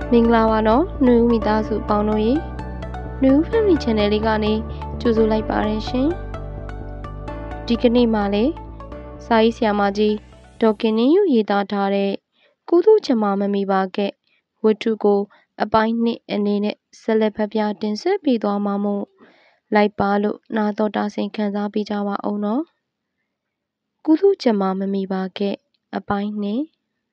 မင်္ဂလာပါနော်နှွေဦးမိသားစုပေါင်းတို့ရေနှွေဦး Family Channel လေးကနေကြိုဆိုလိုက်ပါတယ်ရှင်ဒီကနေ့မှလည်းစာရေးဆရာမကြီးဒေါ်ခင်နင်းယူရေးသားထားတဲ့ကုသချမမမီပါကဝတ္ထုကိုအပိုင်းနှစ်အနေနဲ့ဆက်လက်ဖတ်ပြတင်ဆက်ပေးသွားမှာမို့လိုက်ပါလို့နာတော်တာဆင်ခံစားပေးကြပါအောင်နော်ကုသချမမမီပါကအပိုင်းနှစ်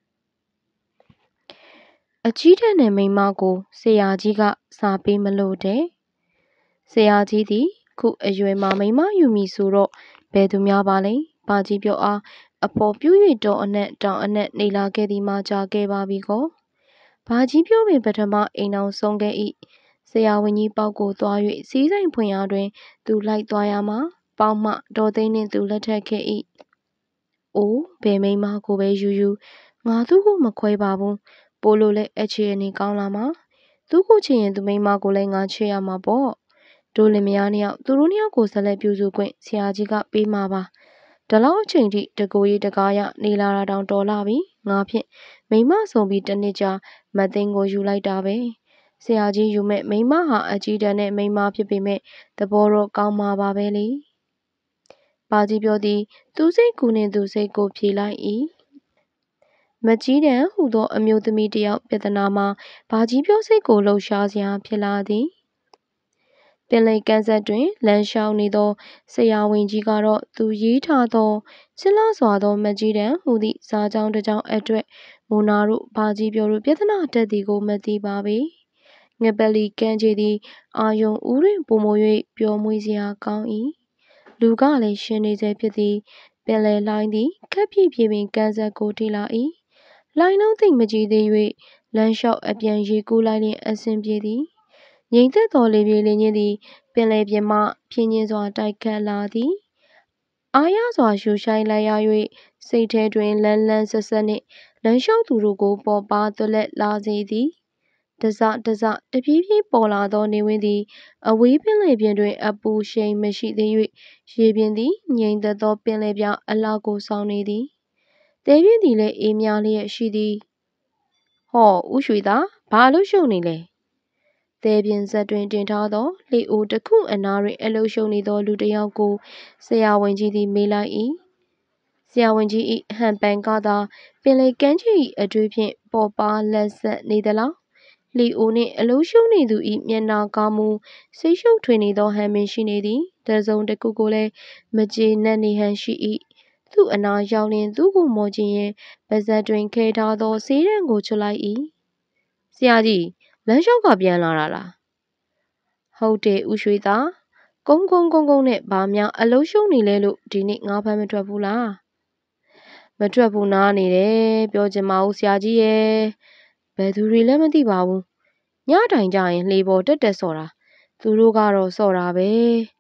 အကြီးတဲ့နဲ့မိမကိုဆရာကြီးကစာပေးမလို့တဲ့ဆရာကြီးသည်ခုအရွယ်မှာမိမယူမီဆိုတော့ဘယ်သူများပါလဲဘာကြီးပြောအားအပေါ်ပြူး၍တော်အနက်တောင်အနက်နေလာခဲ့သည်မှကြာခဲ့ပါပြီကောဘာကြီးပြောပင်ပထမအိမ်အောင်ဆုံးခဲ့၏ဆရာဝန်ကြီးပေါက်ကိုသွား၍စီးဆိုင်ဖွင့်ရာတွင်သူလိုက်သွားရမှာပေါက်မှဒေါ်သိန်းနှင့်သူလက်ထပ်ခဲ့၏အိုးဘယ်မိမကိုပဲယူယူငါသူ့ကိုမခွဲပါဘူးပို့လို့လဲအခြေအနေကောင်းလာမှာသူ့ကိုချစ်ရင်သူမိမကိုလည်းငါချစ်ရမှာပေါ့တို့လင်မယားနှစ်ယောက်သူတို့နှစ်ယောက်ကိုဆက်လက်ပြုစုခွင့်ဆရာကြီးကပေးမှာပါဒါလောက်အချိန်ထိတကိုကြီးတကားရနေလာတာတောင်တော်လာပြီငါဖြင့်မိမဆုံးပြီးတစ်နှစ်ကြာမသိန်းကိုယူလိုက်တာပဲဆရာကြီးယူမဲ့မိမဟာအကြီးတန်းနဲ့မိမဖြစ်ပေမဲ့သဘောတော့ကောင်းမှာပါပဲလေပါကြီးပြောသည်သူစိတ်ကူနှင့်သူစိတ်ကိုဖြေလိုက်၏မကြီးတန်းဟူသောအမျိုးသမီးတယောက်ပြဿနာမှာဘာကြီးပြောစိတ်ကိုလှုပ်ရှားစရာဖြစ်လာသည်ပင်လယ်ကမ်းစပ်တွင်လမ်းလျှောက်နေသောဆရာဝန်ကြီးကတော့သူရေးထားသောချစ်လာစွာသောမကြီးတန်းဟူသည့်စာကြောင်းတစ်ကြောင်းအတွက်မိုနာတို့ဘာကြီးပြောတို့ပြဿနာတက်သည်ကိုမသိပါပေငပလီကမ်းခြေသည်အာယုံဦးတွင်ပုံမ၍ပျော်မွေ့စရာကောင်း၏လူကလည်းရှင်နေစေဖြစ်သည်ပင်လယ်လိုင်းသည်ခက်ပြည့်ပြည့်ပင်ကမ်းစပ်ကိုထိလာ၏လိုင်းလုံးသိမ့်မကြည့်သေး၍လမ်းလျှောက်အပြန်ရေကူးလိုက်လျင်အဆင်ပြေသည်ငြိမ်သက်သောလေပြေလင်းချင်းသည်ပင်လယ်ပြင်မှဖြင်းချင်းစွာတိုက်ခတ်လာသည်အားရစွာရှူရှိုင်းလိုက်ရ၍စိတ်ထဲတွင်လန်းလန်းဆက်ဆက်နှင့်လမ်းလျှောက်သူတို့ကိုပေါ်ပါသွက်လက်လာစေသည်တစတပြေးပြေးပေါ်လာသောနေဝင်သည်အဝေးပင်လယ်ပြင်တွင်အပူရှိန်မရှိသေး၍ရေပြင်သည်ငြိမ်သက်သောပင်လယ်ပြအလောက်ကိုဆောင်နေသည်တဲပြင်းသည်လည်းအေးများလျက်ရှိသည်ဟောဦးရွှေသားဘာလို့ရှုံနေလဲတဲပြင်းဇက်တွင်တင်ထားသောလေအိုတစ်ခုအနားတွင်အလုံးရှုံနေသောလူတစ်ယောက်ကိုဆရာဝန်ကြီးသည်မေးလိုက်၏ဆရာဝန်ကြီး၏ဟန်ပန်ကသာပင်လေကမ်းခြေ၏အတွေ့ဖြင့်ပေါ်ပါလက်ဆက်နေသလားလီအိုနှင့်အလုံးရှုံနေသူ၏မျက်နှာကားမူစိတ်ရှုပ်ထွေးနေသောဟန်ပင်ရှိနေသည်တစုံတစ်ခုကိုလည်းမကျေနပ်နေဟန်ရှိ၏သူ့အနာရောက်လျင်သူ့ကိုမော်ကြည့်ရင်ပါဇက်တွင်ခဲထားသောဆေးရန်ကိုချွတ်လိုက်၏ဆရာကြီးလမ်းလျှောက်ကပြန်လာတာလားဟုတ်တယ်ဦးရွှေသားကုန်းနဲ့ဘာများအလုံးရှုံနေလဲလို့ဒီနေ့ငါဖမ်းမထွက်ဘူးလားမထွက်ဘူးနားနေတယ်ပြောချင်ပါဦးဆရာကြီးရဲ့ဘယ်သူတွေလည်းမသိပါဘူးညတိုင်ကြရင်လှေပေါ်တက်ဆော်တာသူတို့ကတော့ဆော်တာပဲ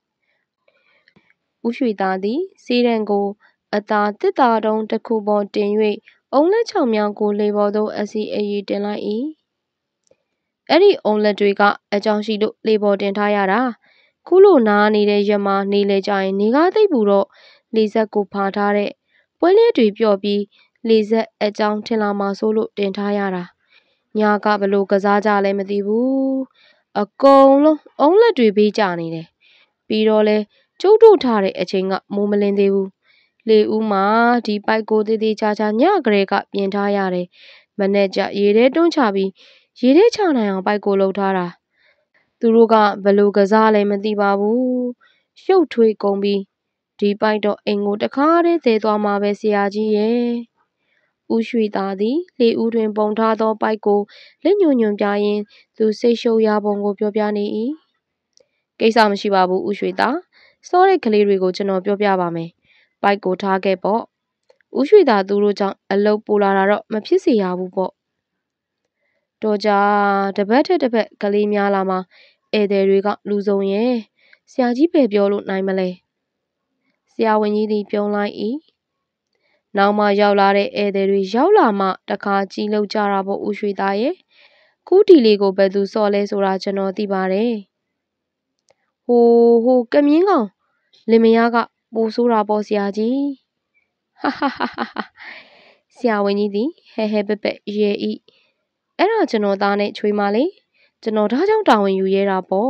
ဦးရွှေသားသည်ဆေးရန်ကိုအသာတစ်တာတုံးတစ်ခုပေါ်တင်၍အုံလက်ချောင်များကိုလေပေါ်သို့အစီအရီတင်လိုက်၏အဲ့ဒီအုံလက်တွေကအကြောင်းရှိလို့လေပေါ်တင်ထားရတာခုလိုနားနေတဲ့ရက်မှာနေလေကြရင်နေကားသိပ်ပူတော့လေဆက်ကိုဖာထားတဲ့ပွဲလေးတွေပြော့ပြီးလေဆက်အကြောင်းထင်လာမှဆိုလို့တင်ထားရတာညာကဘလို့ကစားကြလဲမသိဘူးအကုန်လုံးအုံလက်တွေပေးကြနေတယ်ပြီးတော့လဲကျုပ်တို့ထားတဲ့အချိန်ကမိုးမလင်းသေးဘူးလေဦးမှာဒီပိုက်ကိုသေးသေးချာချာညကလေးကပြင်ထားရတယ်မနဲ့ကြရေထဲတွန်းချပြီးရေထဲချနိုင်အောင်ပိုက်ကိုလှုပ်ထားတာသူတို့ကဘလို့ကစားလဲမသိပါဘူးရှုပ်ထွေးကုန်ပြီးဒီပိုက်တော့အိမ်ကိုတခါတည်းသေးသွားမှာပဲဆရာကြီးရဲ့ဦးရွှေသားသည်လေဦးတွင်ပုံထားသောပိုက်ကိုလက်ညွှန်ပြရင်းသူစိတ်ရှုပ်ရပုံကိုပြောပြနေ၏ကိစ္စမရှိပါဘူးဦးရွှေသားစောတဲ့ကလေးတွေကိုကျွန်တော်ပြောပြပါမယ်ပိုက်ကိုထားခဲ့ပေါ့ဦးရွှေသားသူတို့ကြောင့်အလုတ်ပူလာတာတော့မဖြစ်စေရဘူးပေါ့တော့ကြတပတ်ထက်တစ်ပတ်ကလေးများလာမှာဧည့်သည်တွေကလူစုံရဲ့ဆရာကြီးပဲပြောလို့နိုင်မလဲဆရာဝန်ကြီးသည်ပြုံးလိုက်၏နောက်မှရောက်လာတဲ့ဧည့်သည်တွေရောက်လာမှတခါကြည့်လို့ကြတာပေါ့ဦးရွှေသားရဲ့ခုဒီလေးကိုဘယ်သူစော်လဲဆိုတာကျွန်တော်သိပါတယ်ဟိုကမြင်းကောင်လင်မယားကပိုဆိုးတာပေါ့ဆရာကြီးဟာဆရာဝန်ကြီးသည်ဟဲပက်ရဲ၏အဲ့ဒါကျွန်တော်သားနဲ့ချွေးမလေးကျွန်တော်ဒါကြောင့်တာဝန်ယူရဲတာပေါ့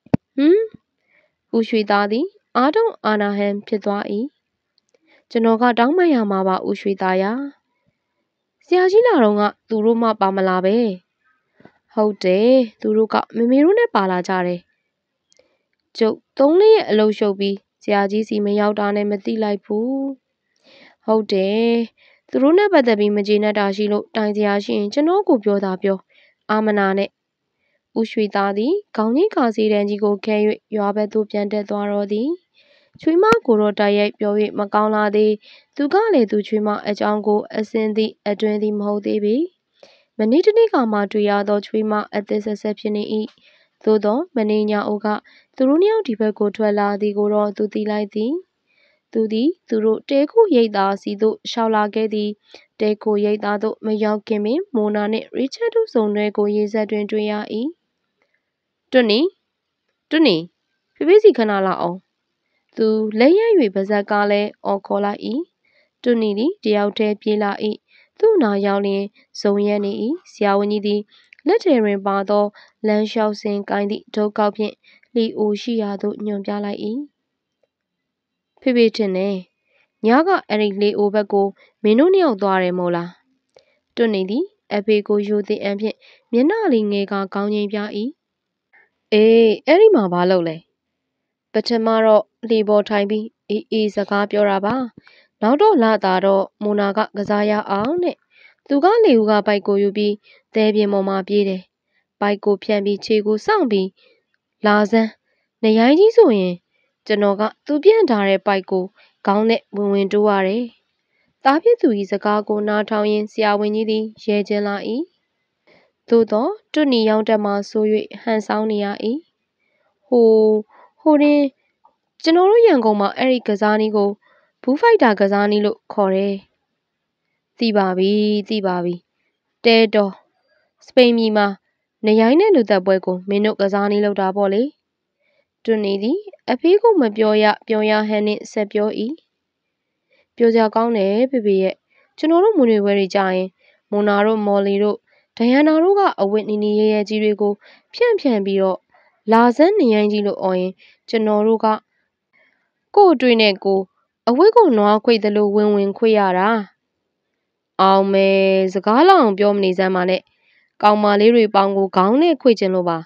ဦးရွှေသားသည်အားတုံးအာနာဟန်ဖြစ်သွား၏ကျွန်တော်ကတောင်းပန်ရမှာပါဦးရွှေသားရဆရာကြီးလာတော့ကသူတို့မှပါမလာပဲဟုတ်တယ်သူတို့ကမမေတို့နဲ့ပါလာကြတယ်ကျုပ်3-4ရက်အလုပ်ရှုပ်ပြီးဆရာကြီးစီမရောက်တာနဲ့မသိလိုက်ဘူးဟုတ်တယ်သူတို့နဲ့ပတ်သက်ပြီးမကျေနပ်တာရှိလို့တိုင်စရာရှိရင်ကျွန်တော်ကိုပြောတာပြောအာမနာနဲ့ဦးရွှေသားသည်ခေါင်းကြီးခါစီတန်းကြီးကိုခဲ၍ရွာဘက်သို့ပြန်တက်သွားတော့သည်ချွေးမကိုတော့တိုက်ရိုက်ပြော၍မကောင်းလာသေးသူကလည်းသူချွေးမအကြောင်းကိုအစင်းသည့်အတွင်းသည်မဟုတ်သေးပေမနေ့တနေ့ကမှတွေ့ရသောချွေးမအသက်ဆက်ဆက်ဖြစ်နေ၏သို့သောမနေ့ညအိုကသူတို့နှစ်ယောက်ဒီဘက်ကိုထွက်လာသည်ကိုတော့သူသိလိုက်သည်သူသည်သူတို့တဲခိုရိတ်သားစီသို့ရှောက်လာခဲ့သည်တဲခိုရိတ်သားသို့မရောက်ခင်ပင်မိုနာနှင့်ရီချတ်တို့စုံတွဲကိုရေစက်တွင်တွေ့ရ၏တွနီဖေဖေစီခဏလာအောင်သူလက်ရ၍ပါဇက်ကလည်းအော်ခေါ်လိုက်၏တွနီသည်တယောက်တည်းပြေးလာ၏သူ့နာရောက်လျင်ဇုံရက်နေ၏ဆရာဝန်ကြီးသည်လက်ထဲတွင်ပါသောလမ်းလျှောက်စဉ်ကိုင်းသည့်ဒုတ်ကောက်ဖြင့်လီအိုရှိရာသို့ညွှန်ပြလိုက်၏ဖေဖေထင်တယ်ညကအဲ့ဒီလေအိုဘက်ကိုမင်းတို့နှစ်ယောက်သွားတယ်မို့လားတွနီသည်အဖေကိုယူသည်အံဖြင့်မျက်နှာလေးငယ်ကကောင်းငိမ့်ပြ၏အေးအဲ့ဒီမှာဘာလုပ်လဲပထမတော့လေပေါ်ထိုင်ပြီးအေးစကားပြောတာပါနောက်တော့လာတာတော့မိုနာကစားရအောင်တဲ့သူကလေဦးကဘိုက်ကိုယူပြီးသဲပြင်းပေါ်မှာပြေးတယ်ဘိုက်ကိုဖြန့်ပြီးခြေကိုစောင့်ပြီးလာစမ်းနေရိုင်းကြီးဆိုရင်ကျွန်တော်ကသူပြန့်ထားတဲ့ဘိုက်ကိုခေါင်းနဲ့ဝင်တိုးရတယ်သားဖြစ်သူ၏စကားကိုနားထောင်ရင်းဆရာဝန်ကြီးသည်ရဲကျင်းလာ၏သို့သောတွနီရောက်တက်မှဆို၍ဟန်ဆောင်နေရ၏ဟိုရင်ကျွန်တော်တို့ရန်ကုန်မှာအဲ့ဒီကစားနည်းကိုဘူးဖိုက်တာကစားနည်းလို့ခေါ်တယ်သိပါပြီတဲတော်စပိန်ပြည်မှာနေရိုင်းတဲ့လူသက်ပွဲကိုမင်းတို့ကစားနည်းလုပ်တာပေါ့လေတွနီသည်အဖေးကိုမပြောရဟန်နှင့်ဆက်ပြော၏ပြောကြကောင်းတယ်ဖေဖေရဲ့ကျွန်တော်တို့မွေတွေဝဲတွေကြရင်မိုနာတို့မော်လီတို့ဒယန်နာတို့ကအဝတ်နီရဲကြီးတွေကိုဖြန့်ပြီးတော့လာစမ်းနေရိုင်းကြီးလို့អော်ရင်ကျွန်တော်တို့ကကို့အတွေ့နဲ့ကိုအဝတ်ကိုနွားခွေသလိုဝင်ခွေရတာအောင်မယ်စကားလောက်အောင်ပြောမနေစမ်းပါနဲ့ကောင်မလေးတွေပေါင်းကိုခေါင်းနဲ့ခွေချင်လို့ပါ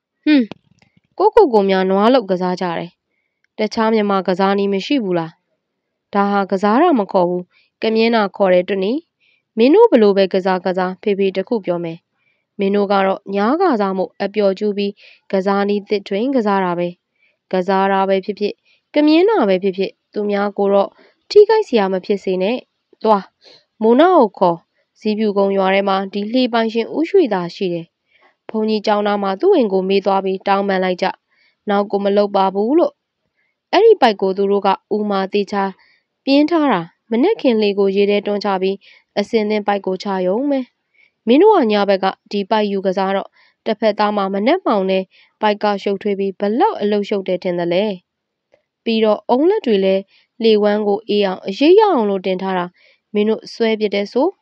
ကိုများနွားလောက်ကစားကြတယ်တခြားမြန်မာကစားနည်းမရှိဘူးလားဒါဟာကစားတာမခေါ်ဘူးကမြင်းတာခေါ်တယ်တွနီမင်းတို့ဘလို့ပဲကစားဖေဖေတခုပြောမယ်မင်းတို့ကတော့ညားကစားမှုအပျော်ကျူးပြီးကစားနည်းသစ်တွင်ကစားတာပဲဖြစ်ဖြစ်ကမြင်းတာပဲဖြစ်ဖြစ်သူများကိုတော့ထိခိုက်စရာမဖြစ်စေနဲ့သွားမိုးနာကိုခေါ်ဇီးပြူကုန်းရွာထဲမှာဒီလှေပိုင်ရှင်ဦးရွှေသာရှိတယ်ဘုံကြီးကျောင်းသားမှာသူ့အိမ်ကိုမေးသွားပြီးတောင်းပန်လိုက်ကြနောက်ကိုမလုပ်ပါဘူးလို့အဲ့ဒီပိုက်ကိုသူတို့ကဦးမာတေချာပြင်းထားတာမနဲ့ခင်လေကိုရေထဲတွန်းချပြီးအစင်သင်းပိုက်ကိုချရုံပဲမင်းတို့ကညာဘက်ကဒီပိုက်ယူကစားတော့တစ်ဖက်သားမှာမနဲ့မှောင်နဲ့ပိုက်ကရှုပ်ထွေးပြီးဘလောက်အလုရှုပ်တယ်ထင်တယ်လေပြီးတော့အုံလက်တွေလည်းလေဝမ်းကိုအေးအောင်အရေးရအောင်လို့တင်ထားတာမင်းတို့ဆွဲပြတဲ့ဆို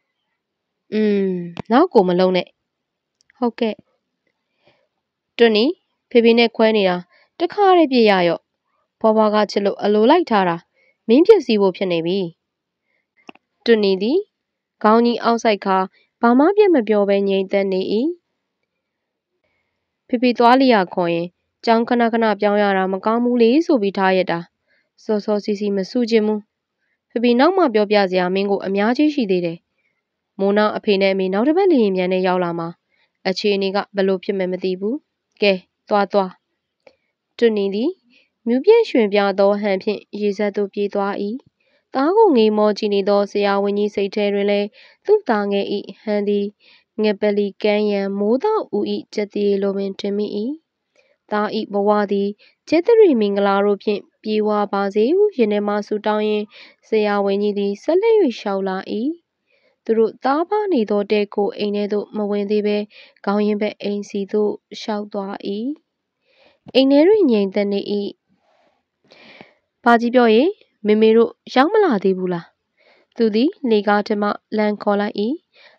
နောက်ကိုမလုံးနဲ့ဟုတ်ကဲ့တွနီဖေဖေနဲ့ခွဲနေတာတခါတည်းပြရရော့ဘွားကချစ်လို့အလိုလိုက်ထားတာမင်းဖြစ်စီဖို့ဖြစ်နေပြီတွနီသည်ခေါင်းကြီးအောက်ဆိုင်ခါဘာမှပြမပြောဘဲငြိမ်သက်နေ၏ဖေဖေသွားလျာခေါ်ရင်ကြောင်းခဏပြောင်းရတာမကောင်းဘူးလေဆိုပြီးထားရတာစောစီမစုချင်ဘူးဖေဖေနောက်မှပြောပြစရာမင်းကိုအများကြီးရှိသေးတယ်မိုးနောက်အဖေနဲ့အမေနောက်တစ်ပတ်လေရင်ပြန်နဲ့ရောက်လာမှာအခြေအနေကဘလို့ဖြစ်မယ်မသိဘူးကဲသွားတွနီသည်မြူပြည့်ရွှင်ပြသောဟန်ဖြင့်ရေစက်သို့ပြေးသွား၏သားကိုငေးမောကြည့်နေသောဆရာဝန်ကြီးစိတ်ထဲတွင်လည်းသူ့သားငယ်၏ဟန်သည်ငပလီကန်းရန်မိုးသောဦး၏ကြက်တီလိုပင်ထင်မိ၏သား၏ဘဝသည်ကျဲတရီမင်္ဂလာတို့ဖြင့်ပြေဝပါစေဟုရင်ထဲမှဆူတောင်းရင်းဆရာဝန်ကြီးသည်ဆက်လက်၍ရှောက်လာ၏သူတို့သားပါနေသောတဲကိုအိမ်ထဲသို့မဝင်သေးဘဲခေါင်းရင်ဘက်အိမ်စီသို့ရှောက်သွား၏အိမ်ထဲတွင်ငြိမ်သက်နေ၏ဘာကြီးပြောရင်မေတို့ရောက်မလာသေးဘူးလားသူသည်လေကားထမှလမ်းခေါ်လိုက်၏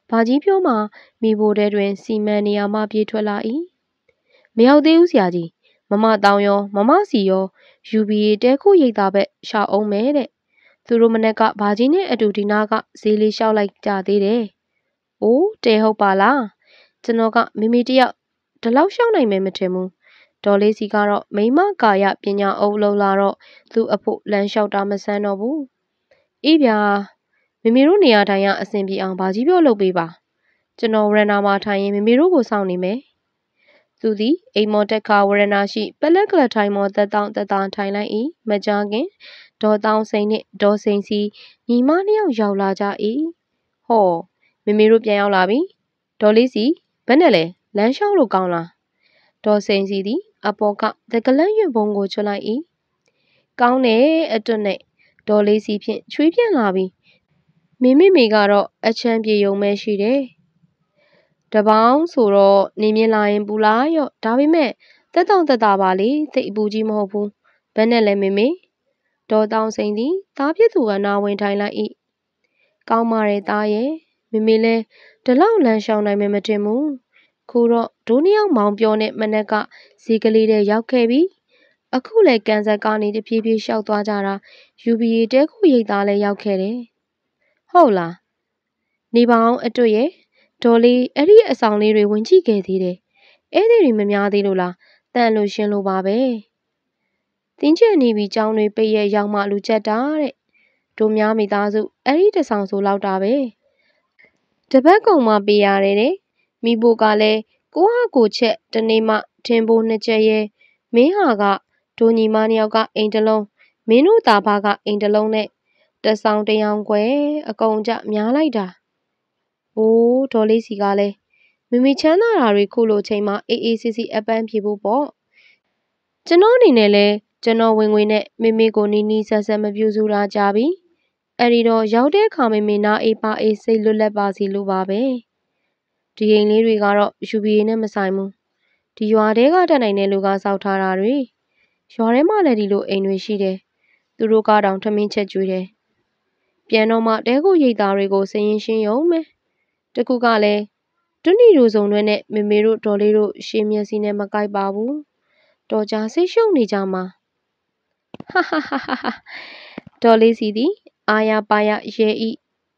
ဘာကြီးပြောမှမိဘတဲတွင်စီမံနေရမှပြေးထွက်လာ၏မရောက်သေးဘူးဆရာကြီးမမတောင်ရောမမစီရောUBAတဲခိုးရိတ်သားဘက်ရှောက်အောင်မဲတဲ့သူတို့မနေ့ကဘာကြီးနဲ့အတူဒီနာကဈေးလေးလျှောက်လိုက်ကြသေးတယ်။အိုးတဲဟုတ်ပါလားကျွန်တော်ကမိမိတယောက်ဒီလောက်ရှောက်နိုင်မယ်မထင်ဘူးဒေါ်လေးစီကတော့မိမကာယပညာအုပ်လုံးလာတော့သူ့အဖို့လမ်းလျှောက်တာမဆန်းတော့ဘူးအေးဗျာမိမိတို့နေရာထိုင်ရအဆင်ပြေအောင်ဘာကြီးပြောလုပ်ပေးပါကျွန်တော်ဝရဏမှာထိုင်ရင်မိမိတို့ကိုစောင့်နေမယ်သူသည်အိမ်မော်တက်ခါဝရဏရှိပလက်ကလထိုင်မော်သက်တောင့်သက်သာထိုင်လိုက်၏မကြခင်ဒေါ်တောင်းစိန်နှင့်ဒေါ်စိန်စီညီမနှစ်ယောက်ရောက်လာကြ၏ဟောမိမိတို့ပြန်ရောက်လာပြီဒေါ်လေးစီဘယ်နဲ့လဲလမ်းလျှောက်လို့ကောင်းလားဒေါ်စိန်စီသည်အပေါ်ကသကလန့်ရွံ့ပုံကိုချွတ်လိုက်၏ကောင်းတယ်အတွတ်နဲ့ဒေါ်လေးစီဖြင့်ချွေးပြန့်လာပြီမိမိမိကတော့အချမ်းပြေုံပဲရှိတယ်တပေါင်းဆိုတော့နေမြင်လာရင်ပူလာရော့ဒါပေမဲ့တက်တောင့်တက်တာပါလေသိပ်အပူကြီးမဟုတ်ဘူးဘယ်နဲ့လဲမေမေဒေါ်တောင်းစိန်သည်သားပြစ်သူကနာဝင်ထိုင်လိုက်၏ကောင်းပါရဲ့သားရဲ့မေမေလဲဒီလောက်လမ်းလျှောက်နိုင်မယ်မထင်ဘူးခုတော့ဒိုးနှစ်ယောက်မောင်ပြောနဲ့မနက်ကဈေးကလေးတဲ့ရောက်ခဲ့ပြီအခုလဲကန်ဆက်ကနေတဖြည်းဖြည်းလျှောက်သွားကြတာ UBA တဲခုရိတ်သားလဲရောက်ခဲ့တယ်ဟုတ်လားနေပါအောင်အတွက်ရဲ့ဒေါ်လေးအဲ့ဒီအဆောင်လေးတွေဝင်ကြည့်ခဲ့သေးတယ်အဲ့ဒီတွေမများသေးလို့လားတန်လို့ရှင်းလို့ပါပဲတင်းကျပ်နေပြီကြောင်းတွေပိတ်ရဲ့ရောက်မှလူချက်တာတဲ့တို့များမိသားစုအဲ့ဒီတဆောင်ဆိုလောက်တာပဲတပတ်ကုံမှပေးရတယ်တဲ့မိဖို့ကလည်းကိုဟာကိုချက်တနေ့မှထင်းဖို့နှစ်ချက်ရဲ့မင်းဟာကဒိုညီမနှစ်ယောက်ကအိမ်တလုံးမင်းတို့သားဖားကအိမ်တလုံးနဲ့တဆောင်တယောင်ကွယ်အကုန်ကြများလိုက်တာအိုးဒေါ်လေးစီကလည်းမိမိချမ်းသာတာတွေခုလိုချိန်မှာအေးအေးဆေးဆေးအပန်းဖြေဖို့ပေါ့ကျွန်တော်အနေနဲ့လဲကျွန်တော်ဝင်ငွေနဲ့မိမိကိုနီးနီးဆက်ဆက်မပြူစုတာကြပြီအဲ့ဒီတော့ရောက်တဲ့အခါမိမိနာအေးပါအေးစိတ်လွတ်လပ်ပါစီလို့ပါပဲဒီအိမ်လေးတွေကတော့ UBA နဲ့မဆိုင်ဘူးဒီရွာတဲကတက်နိုင်တဲ့လူကစောက်ထားတာတွေရွာထဲမှာလည်းဒီလိုအိမ်တွေရှိတယ်သူတို့ကတောင်ထမင်းချက်ကျွေးတယ်ပြန်တော့မှတဲကိုရိတ်သားတွေကိုစရင်ရှင်းရုံပဲတခုကလည်းတွနီတို့စုံတွေနဲ့မေမေတို့ဒေါ်လေးတို့ရှေးမျက်စိနဲ့မကိုက်ပါဘူးတော်ကြဆိတ်ရှုံနေကြမှာဟာဟာဟာဟာဒေါ်လေးစီသည်အာရပါရရဲဤ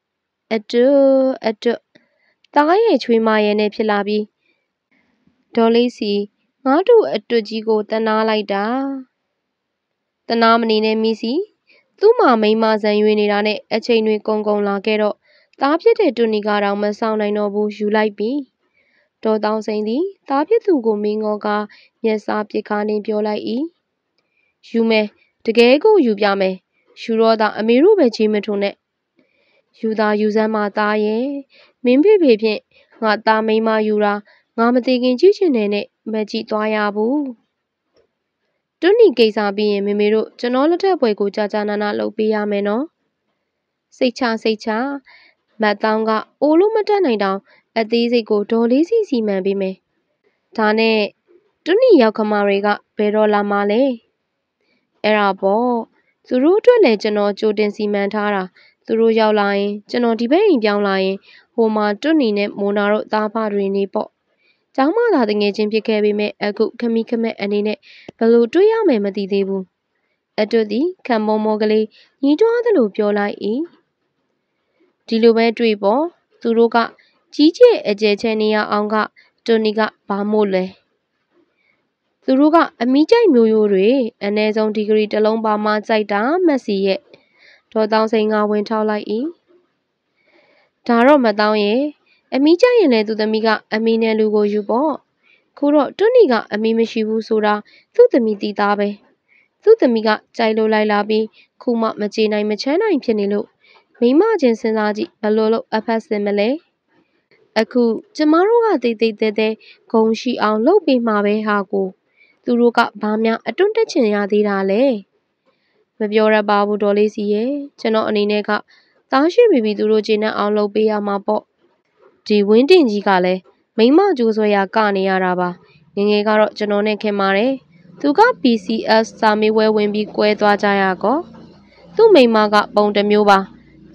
အတွတားရဲ့ချွေးမရဲ့နဲ့ဖြစ်လာပြီးဒေါ်လေးစီငါတို့အတွကြီးကိုတနာလိုက်တာတနာမနေနဲ့မိစီသူ့မှာမိမဆန်ရွေးနေတာနဲ့အချိန်တွေကုန်လာခဲ့တော့သားဖြစ်တဲ့တွနီကတော့မဆောင်နိုင်တော့ဘူးယူလိုက်ပြီဒေါ်တောင်းစိန်သည်သားဖြစ်သူကိုမင်းငေါကမျက်စာပစ်ခါနေပြောလိုက်၏ယူမယ်တကယ်ကိုယူပြမယ်ယူတော့တာအမေတို့ပဲကြီးမထုံနဲ့ယူသားယူစမ်းမသားရဲ့မင်းဖေဖေဖြင့်ငါသားမိမယူတာငါမသိခင်ကြည့်ချင်တယ်နဲ့မကြည့်သွားရဘူးတွနီကိစ္စပြီးရင်မေမေတို့ကျွန်တော်လက်ထက်ပွဲကိုကြာကြာနာနာလုပ်ပေးရမယ်နော်စိတ်ချမတ်တောင်းကအိုလို့မတက်နိုင်တောင်အသေးစိတ်ကိုဒေါ်လေးစီမှန်ပေးမယ်ဒါနဲ့တွနီရောက်ခမတွေကဘယ်တော့လာမှလဲအဲ့ဒါပေါ့သူတို့အတွက်လည်းကျွန်တော်ကြိုတင်စီမံထားတာသူတို့ရောက်လာရင်ကျွန်တော်ဒီဘက်အိမ်ပြောင်းလာရင်ဟိုမှာတွနီနဲ့မိုနာတို့သားဖတွေနေပေါ့ကျောင်းမသာတငယ်ချင်းဖြစ်ခဲ့ပေမဲ့အခုခမီးခမက်အနေနဲ့ဘယ်လိုတွေးရမယ်မသိသေးဘူးအတွသည်ခံမောကလေးညီးတွားသလိုပြောလိုက်၏ဒီလိုပဲတွေးပေါ့သူတို့ကကြီးကျယ်အကျယ်ချဲနေရအောင်ကတွနီကဘာမို့လဲသူတို့ကအမီးကြိုက်မျိုးရိုးတွေအ ਨੇ ဆုံးဒီဂရီတစ်လုံးပါမှကြိုက်တာမက်စီရဲ့ဒေါ်တောင်းစိန်ကဝင်ထောက်လိုက်၏ဒါတော့မတောင်းရဲ့အမီးကြိုက်ရင်လည်းသူသမီးကအမီးနဲ့လူကိုယူပေါ့ခုတော့တွနီကအမီးမရှိဘူးဆိုတာသူ့သမီးတီးသားပဲသူ့သမီးကကြိုက်လို့လိုက်လာပြီးခုမှမကြေနိုင်မချမ်းနိုင်ဖြစ်နေလို့မိမချင်းစဉ်းစားကြည့်ဘလို့လို့အဖက်စင်မလဲအခုကျမတို့ကတိတ်တဲဂုံရှိအောင်လုပ်ပေးမှာပဲဟာကိုသူတို့ကဘာများအတွန်းတက်ချင်ရသေးတာလဲမပြောရပါဘူးဒေါ်လေးစီရဲ့ကျွန်တော်အနေနဲ့ကသားရှိပြီးသူတို့ကျေနပ်အောင်လုပ်ပေးရမှာပေါ့ဒီဝင်းတင်ကြီးကလည်းမိမကျိုးဆွဲရကနေရတာပါငငယ်ကတော့ကျွန်တော်နဲ့ခင်ပါတယ်သူက PCS စာမေးပွဲဝင်ပြီးကွဲသွားကြရကောသူ့မိမကပုံတစ်မျိုးပါသူ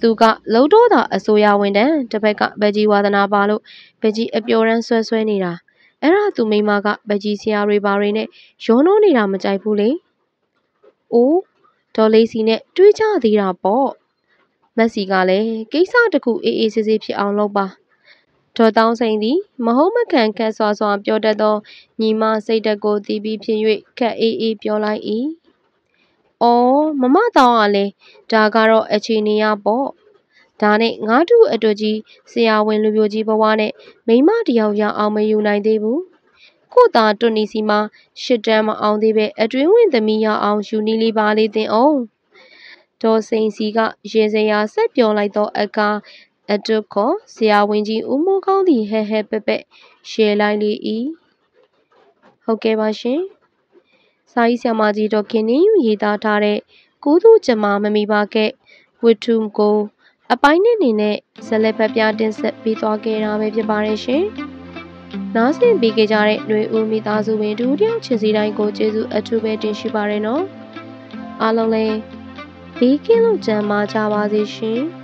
သူကလုံတော့တာအစိုးရဝန်တန်းတစ်ဖက်ကဗကြီးဝါသနာပါလို့ဗကြီးအပျော်ရမ်းဆွဲနေတာအဲ့ဒါသူမိမကဗကြီးဆရာတွေဘာတွေနဲ့ရောနှောနေတာမကြိုက်ဘူးလေ။အိုးဒေါ်လေးစီနဲ့တွေးကြသေးတာပေါ့။မက်စီကလည်းကိစ္စတစ်ခုအေးအေးဆေးဆေးဖြစ်အောင်လုပ်ပါ။ဒေါ်တောင်းစိန်သည်မဟုတ်မခံခက်စွာပြောတတ်သောညီမစိတ်ဓာတ်ကိုတီးပြီးဖြစ်၍ခက်အေးအေးပြောလိုက်၏။အော်မမတောင်းကလည်းဒါကတော့အခြေအနေရပေါ့။ဒါနဲ့ငါ့တူအတွက်ကြီးဆရာဝန်လူမျိုးကြီးဘဝနဲ့မိမတယောက်ရအောင်မယူနိုင်သေးဘူး။ကို့သားတွန်နီစီမှာရှစ်တန်းမအောင်သေးပဲအတွင်းဝင်သမီးရအောင်ယူနီလေးပါလေးတင်အောင်။ဒေါ်စိန်စီကရေစရာဆက်ပြောလိုက်သောအခါအတွခေါ်ဆရာဝန်ကြီးဦးမိုးကောင်းသည်ဟဲဟဲပက်ပက်ရှယ်လိုက်လေ၏ဟုတ်ကဲ့ပါရှင်စာရေးဆရာမကြီးဒေါ်ခင်နှင်းယူရေးသားထားတဲ့ကိုသူကျမမမီပါခဲ့ဝတ္ထုကိုအပိုင်းနဲ့နေနဲ့ဇလက်ဖက်ပြတင်ဆက်ပြီးသွားခဲ့တာပဲဖြစ်ပါတယ်ရှင်နားဆင်ပေးကြတဲ့ຫນွေဦးမိသားစုဝင်တူတယောက်ချင်းစီတိုင်းကိုကျေးဇူးအထူးပဲတင်ရှိပါရနော်အားလုံးလည်းဘေးကင်းလို့ကြံပါကြပါစေရှင်